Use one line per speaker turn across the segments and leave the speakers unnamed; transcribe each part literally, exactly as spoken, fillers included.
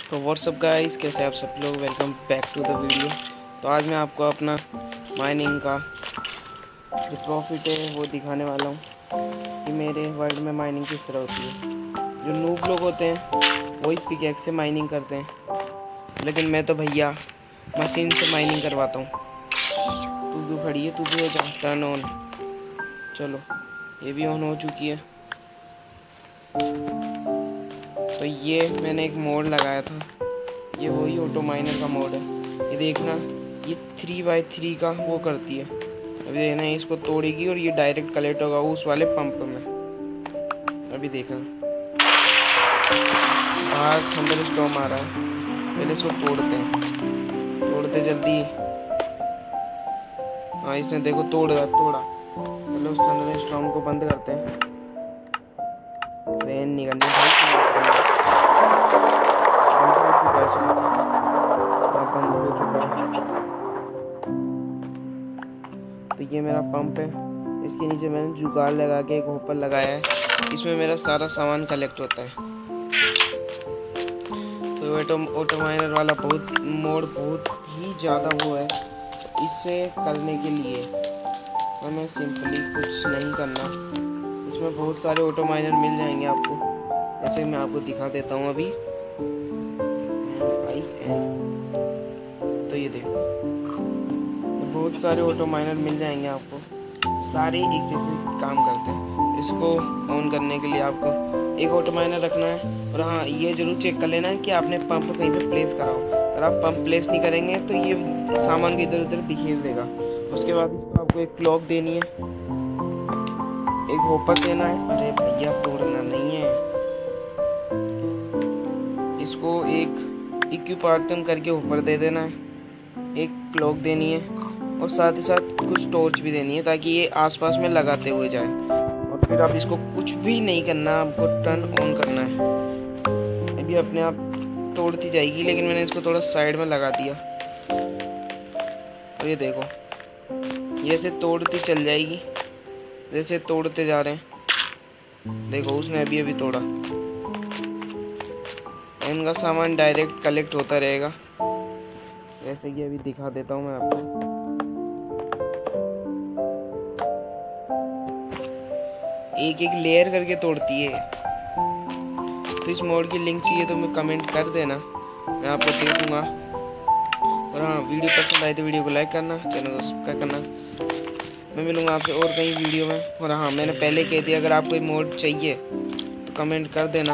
तो WhatsApp guys, कैसे आप सब लोग। Welcome back to the video. तो आज मैं आपको अपना माइनिंग का जो प्रॉफिट है वो दिखाने वाला हूँ कि मेरे वर्ल्ड में माइनिंग किस तरह होती है। जो नूब लोग होते हैं वही पिकैक्स से माइनिंग करते हैं, लेकिन मैं तो भैया मशीन से माइनिंग करवाता हूँ। तू क्यों खड़ी है, तू भी हो जा टर्न ऑन। चलो, ये भी ऑन हो चुकी है। तो ये मैंने एक मोड लगाया था, ये वही ऑटो माइनर का मोड है। ये देखना, ये थ्री बाई थ्री का वो करती है। अभी देखना, इसको तोड़ेगी और ये डायरेक्ट कलेक्ट होगा उस वाले पंप में। अभी देखना, बाहर थंडर स्टॉर्म आ रहा है। पहले इसको तोड़ते हैं, तोड़ते जल्दी। हाँ, इसने देखो तोड़ रहा तोड़ा। पहले उस थंडर स्टॉर्म को बंद करते हैं। ट्रेन निकलनी भाई, बंद हो चुका है। तो ये मेरा पंप है, इसके नीचे मैंने जुगाड़ लगा के एक होपर लगाया है। इसमें मेरा सारा सामान कलेक्ट होता है। तो ऑटो ऑटो माइनर वाला बहुत मोड बहुत ही ज़्यादा वो है। इसे करने के लिए हमें सिंपली कुछ नहीं करना। इसमें बहुत सारे ऑटो माइनर मिल जाएंगे आपको, जैसे मैं आपको दिखा देता हूँ अभी। आई एन तो ये देखो, बहुत सारे ऑटो माइनर मिल जाएंगे आपको, सारे एक जैसे काम करते हैं। इसको ऑन करने के लिए आपको एक ऑटो माइनर रखना है। और हाँ, ये जरूर चेक कर लेना है कि आपने पंप कहीं पे प्लेस कराओ। अगर आप पंप प्लेस नहीं करेंगे तो ये सामान को इधर उधर बिखेर देगा। उसके बाद इसको आपको एक क्लॉक देनी है, एक होपर देना है। अरे भैया, तोड़ना नहीं है इसको। एक इक्विपार्टन करके ऊपर दे देना है, एक क्लॉक देनी है और साथ ही साथ कुछ टॉर्च भी देनी है, ताकि ये आसपास में लगाते हुए जाए। और फिर आप इसको कुछ भी नहीं करना, आपको टर्न ऑन करना है। अभी अपने आप तोड़ती जाएगी, लेकिन मैंने इसको थोड़ा साइड में लगा दिया। और ये देखो, ये ऐसे तोड़ती चल जाएगी जैसे तोड़ते जा रहे हैं। देखो, उसने अभी अभी तोड़ा। इनका सामान डायरेक्ट कलेक्ट होता रहेगा, जैसे कि अभी दिखा देता हूँ मैं आपको। एक एक लेयर करके तोड़ती है। तो इस मोड की लिंक चाहिए तो मैं कमेंट कर देना, मैं आपको दे दूंगा। और हाँ, वीडियो पसंद आए तो वीडियो को लाइक करना, चैनल को सब्सक्राइब करना। मैं मिलूंगा आपसे और कई वीडियो में। और हाँ, मैंने पहले कह दिया, अगर आपको मोड चाहिए तो कमेंट कर देना,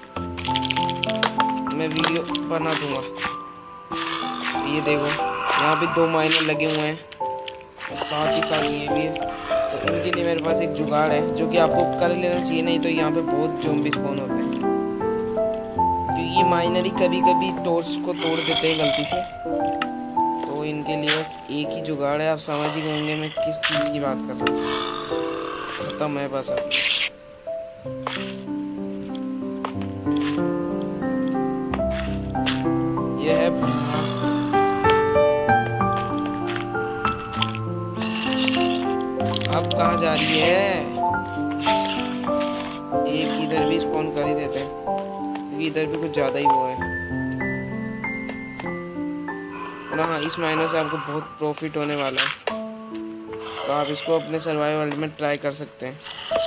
मैं वीडियो बना दूंगा। ये देखो, यहाँ पे दो माइनर लगे हुए हैं, साथ ही साथ ये भी है। तो इनके लिए मेरे पास एक जुगाड़ है, जो कि आपको कर लेना चाहिए, नहीं तो यहाँ पे बहुत ज़ॉम्बी स्पॉन होते हैं। क्योंकि ये माइनर ही कभी कभी टॉर्च को तोड़ देते हैं गलती से। तो इनके लिए बस एक ही जुगाड़ है। आप समझ ही होंगे मैं किस चीज़ की बात कर रहा हूँ। खत्म है बस अब। यह है ब्रह्मास्त्र। अब कहाँ जा रही है? एक इधर भी स्पॉन कर ही देते हैं, क्योंकि इधर भी कुछ ज़्यादा ही वो है। और हाँ, इस माइनर से आपको बहुत प्रॉफिट होने वाला है, तो आप इसको अपने सर्वाइवल में ट्राई कर सकते हैं।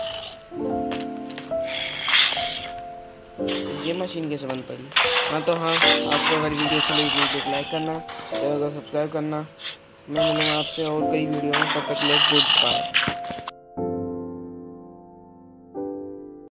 तो ये मशीन कैसे बंद पड़ी? हाँ तो हाँ, आपको अगर वीडियो अच्छी लगी वीडियो को लाइक करना, चैनल को सब्सक्राइब करना। मैं मिलूँगा आपसे और कई वीडियो में, तब तक ले गुड बाय।